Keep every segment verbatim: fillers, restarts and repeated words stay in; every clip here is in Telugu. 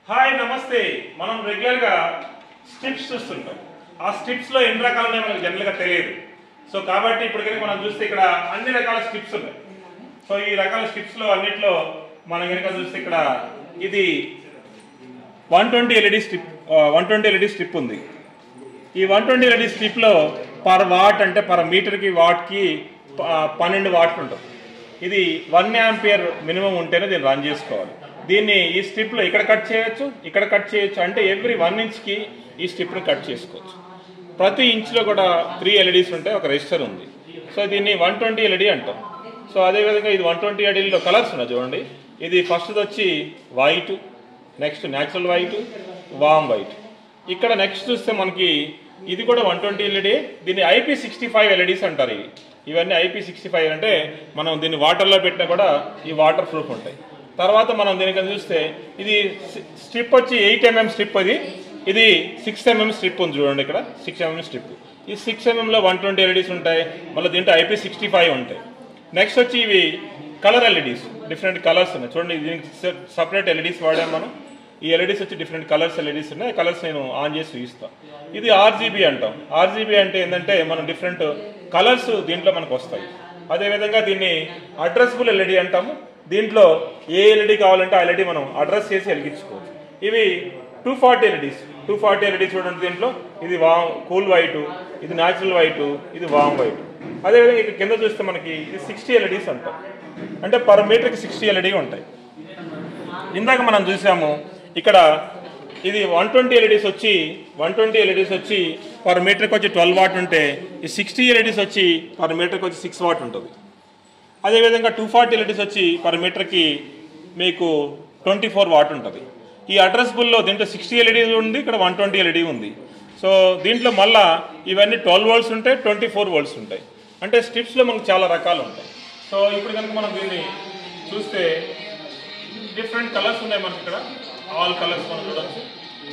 హాయ్ నమస్తే. మనం రెగ్యులర్గా స్ట్రిప్స్ చూస్తుంటాం. ఆ స్ట్రిప్స్లో ఎన్ని రకాలు ఉన్నాయో మనకు జనరల్గా తెలియదు. సో కాబట్టి ఇప్పుడు కనుక మనం చూస్తే ఇక్కడ అన్ని రకాల స్ట్రిప్స్ ఉన్నాయి. సో ఈ రకాల స్ట్రిప్స్లో అన్నిట్లో మనం కనుక చూస్తే ఇక్కడ ఇది one twenty LED strip one twenty LED strip ఉంది. ఈ వన్ ట్వంటీ ఎల్ఈడి స్ట్రిప్లో పర్ వాట్ అంటే పర్ మీటర్కి వాట్కి పన్నెండు వాట్లు ఉంటుంది. ఇది వన్ యాంపియర్ మినిమం ఉంటేనే దీన్ని రన్ చేసుకోవాలి. దీన్ని ఈ స్ట్రిప్లో ఇక్కడ కట్ చేయొచ్చు, ఇక్కడ కట్ చేయొచ్చు. అంటే ఎవ్రీ వన్ ఇంచ్కి ఈ స్ట్రిప్ని కట్ చేసుకోవచ్చు. ప్రతి ఇంచ్లో కూడా త్రీ ఎల్ఈడీస్ ఉంటాయి, ఒక రెజిస్టర్ ఉంది. సో దీన్ని వన్ ట్వంటీ ఎల్ఈడి అంటాం. సో అదేవిధంగా ఇది వన్ ట్వంటీ ఎల్ఈడిలో కలర్స్ ఉన్నాయి చూడండి. ఇది ఫస్ట్ వచ్చి white, next natural white, warm white. ఇక్కడ నెక్స్ట్ చూస్తే మనకి ఇది కూడా వన్ ట్వంటీ ఎల్ఈడి. దీన్ని ఐపీ సిక్స్టీ ఫైవ్ ఎల్ఈడీస్ అంటారు. ఇవి ఇవన్నీ ఐపీ సిక్స్టీ ఫైవ్ అంటే మనం దీన్ని వాటర్లో పెట్టినా కూడా ఈ వాటర్ ప్రూఫ్ ఉంటాయి. తర్వాత మనం దీనికి చూస్తే ఇది స్ట్రిప్ వచ్చి ఎయిట్ ఎంఎం స్ట్రిప్. అది ఇది సిక్స్ ఎంఎం స్ట్రిప్ ఉంది చూడండి. ఇక్కడ సిక్స్ ఎంఎం స్ట్రిప్. ఈ సిక్స్ ఎంఎంలో వన్ ట్వంటీ ఎల్ఈడీస్ ఉంటాయి. మళ్ళీ దీంట్లో ఐపీ సిక్స్టీ ఫైవ్ ఉంటాయి. నెక్స్ట్ వచ్చి ఇవి కలర్ ఎల్ఈడీస్, డిఫరెంట్ కలర్స్ ఉన్నాయి చూడండి. దీనికి సపరేట్ ఎల్ఈడీస్ వాడాము మనం. ఈ ఎల్ఈడీస్ వచ్చి డిఫరెంట్ కలర్స్ ఎల్ఈడీస్ ఉన్నాయి. కలర్స్ నేను ఆన్ చేసి చూపిస్తాను. ఇది ఆర్జీబీ అంటాం. ఆర్జీబీ అంటే ఏంటంటే మనం డిఫరెంట్ కలర్స్ దీంట్లో మనకు వస్తాయి. అదేవిధంగా దీన్ని అడ్రస్బుల్ ఎల్ఈడి అంటాము. దీంట్లో ఏ ఎల్ఈడి కావాలంటే ఆ ఎల్ఈడి మనం అడ్రస్ చేసి వెలిగించుకోవచ్చు. ఇవి two forty LEDs. Two forty LED చూడండి. దీంట్లో ఇది వామ్ కూల్ వైట్, ఇది న్యాచురల్ వైట్, ఇది వామ్ వైట్. అదేవిధంగా ఇక్కడ కింద చూస్తే మనకి ఇది సిక్స్టీ ఎల్ఈడీస్ అంటాం. అంటే పర్ మీటర్కి సిక్స్టీ ఎల్ఈడి ఉంటాయి. ఇందాక మనం చూసాము ఇక్కడ ఇది వన్ ట్వంటీ ఎల్ఈడీస్ వచ్చి వన్ ట్వంటీ ఎల్ఈడీస్ వచ్చి పర్ మీటర్కి వచ్చి ట్వెల్వ్ వాట్ ఉంటే ఈ సిక్స్టీ ఎల్ఈడీస్ వచ్చి పర్ మీటర్కి వచ్చి సిక్స్ వాట్ ఉంటుంది. అదేవిధంగా టూ ఫార్టీ ఎల్ఈడీస్ వచ్చి పర్ మీటర్కి మీకు ట్వంటీ ఫోర్ వాట్ ఉంటుంది. ఈ అడ్రస్బుల్లో దీంట్లో సిక్స్టీ ఎల్ఈడీ ఉంది, ఇక్కడ వన్ ట్వంటీ ఎల్ఈడీ ఉంది. సో దీంట్లో మళ్ళా ఇవన్నీ ట్వెల్వ్ వోల్ట్స్ ఉంటాయి, ట్వంటీ ఫోర్ వోల్ట్స్ ఉంటాయి. అంటే స్ట్రిప్స్లో మనకు చాలా రకాలు ఉంటాయి. సో ఇప్పుడు కనుక మనం దీన్ని చూస్తే డిఫరెంట్ కలర్స్ ఉన్నాయి మనకి. ఇక్కడ ఆల్ కలర్స్ మనం చూడవచ్చు.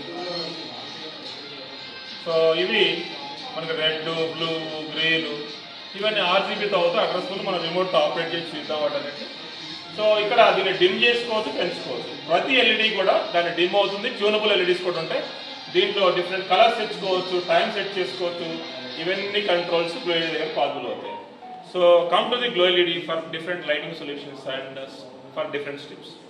సో ఇవి మనకి రెడ్, బ్లూ, గ్రీన్ ఇవన్నీ ఆర్జీబీతో అవుతాయి. అడ్రస్బుల్ మనం రిమోట్తో ఆపరేట్ చేసి చూద్దాం వాటన్నిటి. సో ఇక్కడ దీన్ని డిమ్ చేసుకోవచ్చు, పెంచుకోవచ్చు. ప్రతి ఎల్ఈడి కూడా దాన్ని డిమ్ అవుతుంది. ట్యూనబుల్ ఎల్ఈడీస్ కూడా ఉంటాయి. దీంట్లో డిఫరెంట్ కలర్స్ తెచ్చుకోవచ్చు, టైం సెట్ చేసుకోవచ్చు. ఇవన్నీ కంట్రోల్స్ గ్లో ఎల్ఈడి దగ్గర పాసిబుల్ అవుతాయి. So come to the glow LED for different lighting solutions and for different strips.